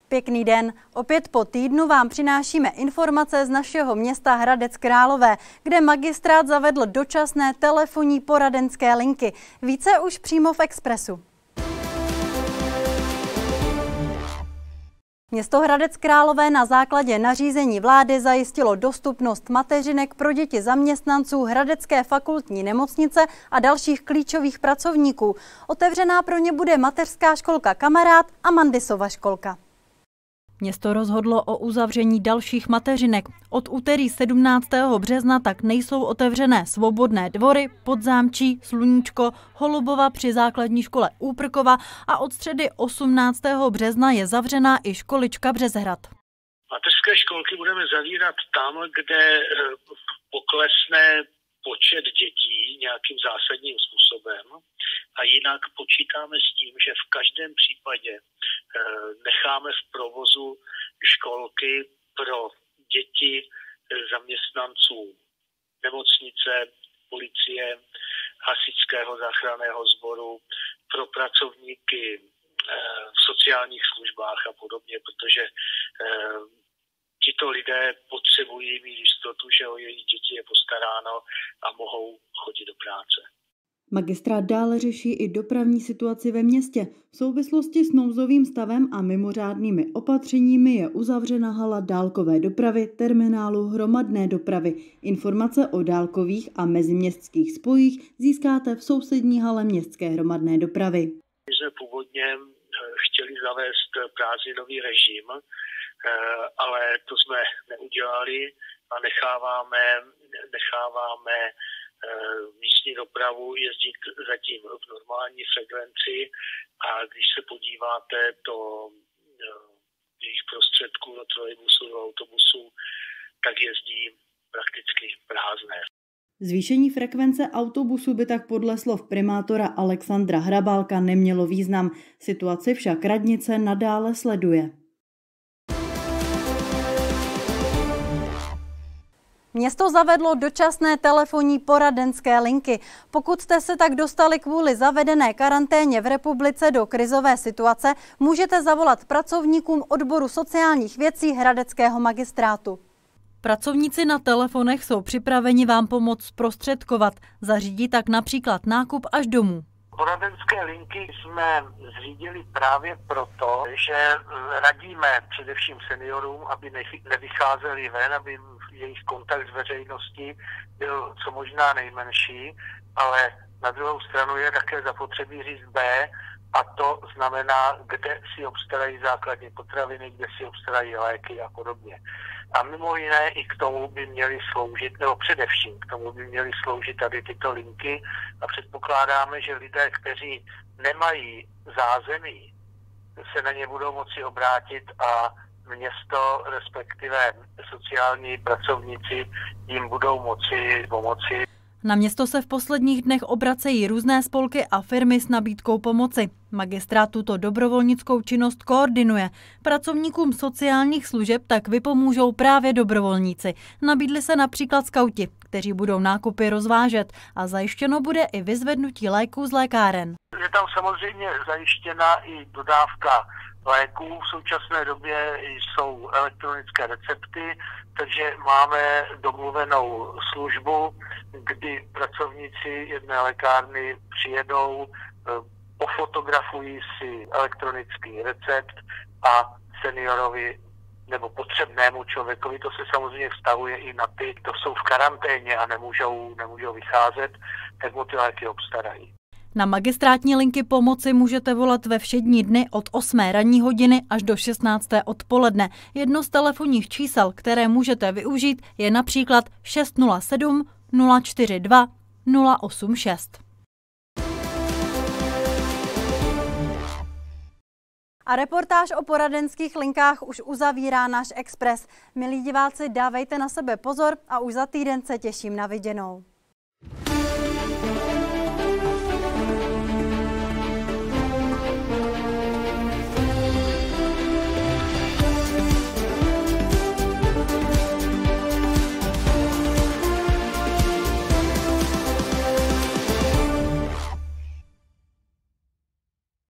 Pěkný den. Opět po týdnu vám přinášíme informace z našeho města Hradec Králové, kde magistrát zavedl dočasné telefonní poradenské linky. Více už přímo v Expressu. Město Hradec Králové na základě nařízení vlády zajistilo dostupnost mateřinek pro děti zaměstnanců Hradecké fakultní nemocnice a dalších klíčových pracovníků. Otevřená pro ně bude mateřská školka Kamarád a Mandisova školka. Město rozhodlo o uzavření dalších mateřinek. Od úterý 17. března tak nejsou otevřené Svobodné dvory, Podzámčí, Sluníčko, Holubova při základní škole Úprkova a od středy 18. března je zavřená i školička Březhrad. Mateřské školky budeme zavírat tam, kde poklesne počet dětí nějakým zásadním způsobem a jinak počítáme s tím, že v každém případě necháme v provozu školky pro děti zaměstnanců nemocnice, policie, hasičského záchranného sboru, pro pracovníky v sociálních službách a podobně, protože tito lidé potřebují mít jistotu, že o jejich děti je postaráno a mohou chodit do práce. Magistrát dále řeší i dopravní situaci ve městě. V souvislosti s nouzovým stavem a mimořádnými opatřeními je uzavřena hala dálkové dopravy terminálu hromadné dopravy. Informace o dálkových a meziměstských spojích získáte v sousední hale městské hromadné dopravy. My jsme původně chtěli zavést prázdninový režim, ale to jsme neudělali a necháváme místní dopravu jezdit zatím v normální frekvenci a když se podíváte do jejich prostředků, do trolejbusů, do autobusů, tak jezdí prakticky prázdné. Zvýšení frekvence autobusu by tak podle slov primátora Alexandra Hrabálka nemělo význam. Situaci však radnice nadále sleduje. Město zavedlo dočasné telefonní poradenské linky. Pokud jste se tak dostali kvůli zavedené karanténě v republice do krizové situace, můžete zavolat pracovníkům odboru sociálních věcí Hradeckého magistrátu. Pracovníci na telefonech jsou připraveni vám pomoct zprostředkovat. Zařídí tak například nákup až domů. Poradenské linky jsme zřídili právě proto, že radíme především seniorům, aby nevycházeli ven, aby jejich kontakt s veřejností byl co možná nejmenší, ale na druhou stranu je také zapotřebí říct B, a to znamená, kde si obstarají základní potraviny, kde si obstarají léky a podobně. A mimo jiné i k tomu by měly sloužit, nebo především k tomu by měly sloužit tady tyto linky a předpokládáme, že lidé, kteří nemají zázemí, se na ně budou moci obrátit a město, respektive sociální pracovníci jim budou moci pomoci. Na město se v posledních dnech obracejí různé spolky a firmy s nabídkou pomoci. Magistrát tuto dobrovolnickou činnost koordinuje. Pracovníkům sociálních služeb tak vypomůžou právě dobrovolníci. Nabídli se například skauti, kteří budou nákupy rozvážet a zajištěno bude i vyzvednutí léků z lékáren. Je tam samozřejmě zajištěna i dodávka léků. V současné době jsou elektronické recepty, takže máme domluvenou službu, kdy pracovníci jedné lékárny přijedou, pofotografují si elektronický recept a seniorovi nebo potřebnému člověkovi, to se samozřejmě vztahuje i na ty, kdo jsou v karanténě a nemůžou vycházet, tak mu ty léky obstarají. Na magistrátní linky pomoci můžete volat ve všední dny od 8 ranní hodiny až do 16. odpoledne. Jedno z telefonních čísel, které můžete využít, je například 607 042 086. A reportáž o poradenských linkách už uzavírá náš Express. Milí diváci, dávejte na sebe pozor a už za týden se těším na viděnou.